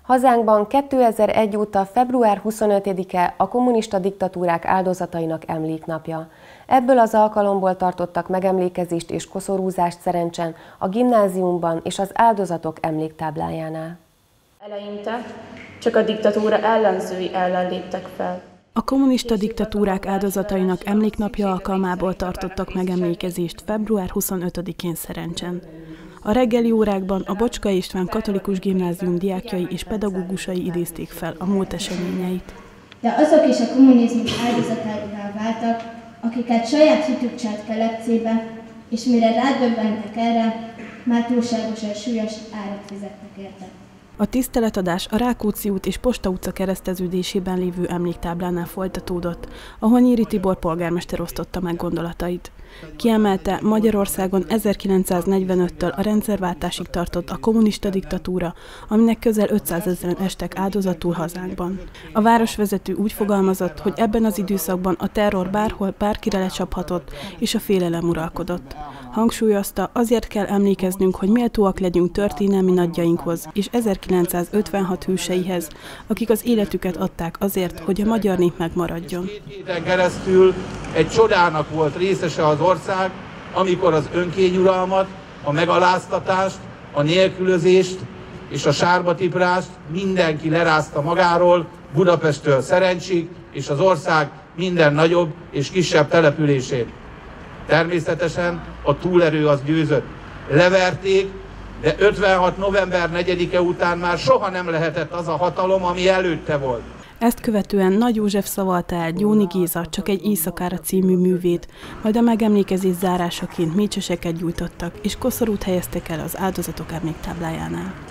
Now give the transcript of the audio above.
Hazánkban 2001 óta február 25-e a kommunista diktatúrák áldozatainak emléknapja. Ebből az alkalomból tartottak megemlékezést és koszorúzást Szerencsen, a gimnáziumban és az áldozatok emléktáblájánál. Eleinte csak a diktatúra ellenzői ellen léptek fel. A kommunista diktatúrák áldozatainak emléknapja alkalmából tartottak megemlékezést február 25-én Szerencsen. A reggeli órákban a Bocska István Katolikus Gimnázium diákjai és pedagógusai idézték fel a múlt eseményeit. De azok is a kommunizmus áldozataivá váltak, akiket saját hitük csalt kelepcébe, és mire rádöbbentek erre, már túlságosan súlyos árat fizettek érte. A tiszteletadás a Rákóczi út és Posta utca kereszteződésében lévő emléktáblánál folytatódott, ahol Nyíri Tibor polgármester osztotta meg gondolatait. Kiemelte, Magyarországon 1945-től a rendszerváltásig tartott a kommunista diktatúra, aminek közel 500 000 estek áldozatul hazánkban. A városvezető úgy fogalmazott, hogy ebben az időszakban a terror bárhol bárkire lecsaphatott, és a félelem uralkodott. Hangsúlyozta, azért kell emlékeznünk, hogy méltóak legyünk történelmi nagyjainkhoz és 1956 hőseihez, akik az életüket adták azért, hogy a magyar nép megmaradjon. 2 héten keresztül egy csodának volt részese az ország, amikor az önkényuralmat, a megaláztatást, a nélkülözést és a sárbatiprást mindenki lerázta magáról, Budapesttől Szerencsig és az ország minden nagyobb és kisebb településén. Természetesen a túlerő az győzött. Leverték, de 56. november 4-e után már soha nem lehetett az a hatalom, ami előtte volt. Ezt követően Nagy József szavalta el Gyóni Géza Csak egy éjszakára című művét, majd a megemlékezés zárásaként mécseseket gyújtottak és koszorút helyeztek el az áldozatok emléktáblájánál.